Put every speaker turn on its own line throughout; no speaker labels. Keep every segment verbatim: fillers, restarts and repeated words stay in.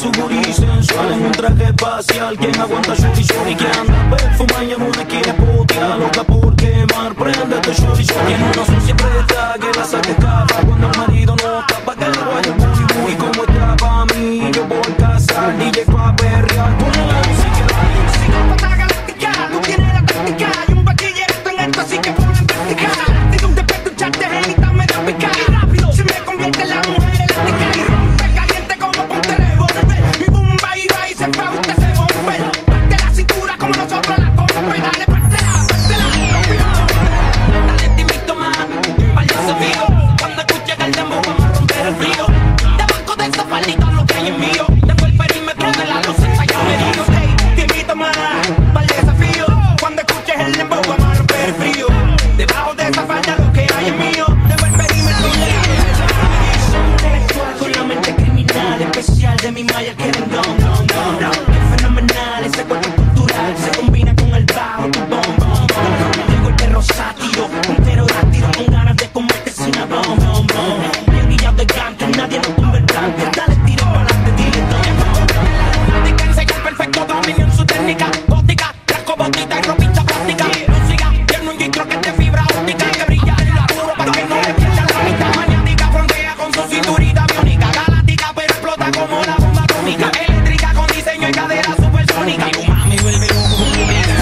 su booty sensual en un traje espacial. Quien aguanta shorty shorty, que anda perfuma y en una esquina putea, loca por quemar, prende tu shorty shorty. Tiene una son siempre está que la saque escapa cuando el marido no está, pa' que le vaya el booty booty como está pa' mí. Yo voy a casar, D J pa' perrear, ponle la música.
Psicópata galáctica, tú tienes la táctica y un bachillerato en esto, así que ponlo en práctica. Digo un después de un chat de genita medio pica y rápido se me convierte en la mujer elástica y rompe caliente como ponte revólver. Mi bumba y va y se va, usted se bombe. Parte la cintura como nosotros la pompa y dale, pártela, pártela. Dale timito más, pa'l desafío. Cuando escuche el dembow vamos a romper el frío. Debajo de esa faldita lo que hay es mío. Tengo el perímetro de la loseta, ya me digo. Hey, te invito más, pa'l desafío. Cuando escuches el dembow vamos a romper el frío. Debajo de esa falda lo que hay es mío. Tengo el perímetro de la loseta. Intelectual con la mente criminal, especial de mi malla que no, no, no, no. Qué fenomenal, ese cuerpo cultural se combina con el bajo, tu bom, bom, bom. Tengo el perro sátiro, un pterodáctilo con ganas de comerte sin una bom, bom, bom. Bien guillado de gante, nadie nos tumba el blanco. Dale tiro para adelante, dile todo. Enseña el perfecto dominio en su técnica gótica, rasco botita y ropita plástica. Música, tiene un gistro que es de fibra óptica que brilla en la puro para que no le pierda la mitad. Maniática frontea con su cinturita biónica, galáctica pero explota como la bomba atómica. Eléctrica con diseño y cadera supersónica. Y tu mami vuelve loco con tu vida.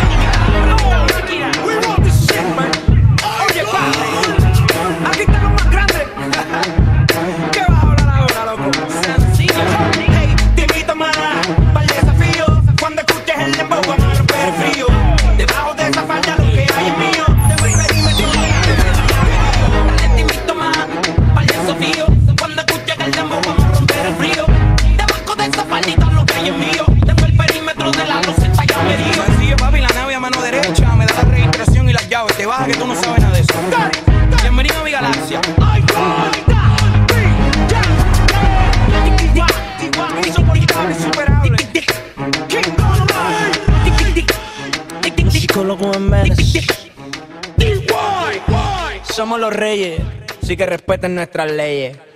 We want this shit, man. Oye, padre, aquí están los más grandes. ¿Qué va a hablar ahora, loco? Sencillo. Hey, te invito más pa'l desafío. Cuando escuches el dembow vamos a romper el frío. Debajo de esa falda lo que hay es mío. Tengo el perímetro de la loseta. Dale, te invito más pa'l desafío. Cuando escuches el dembow vamos a romper el frío. Debajo de esa faldita lo que hay es mío. Tengo el perímetro de la loseta, ya me digo.
Sencillo, papi, la nave a mano derecha me da la registración y las llaves. Te baja que tú no sabes nada de eso. Bienvenido a mi galaxia.
Ay,
Insoportable, insuperable.
Psicólogo en Méndez. Somos los reyes, así que respeten nuestras leyes.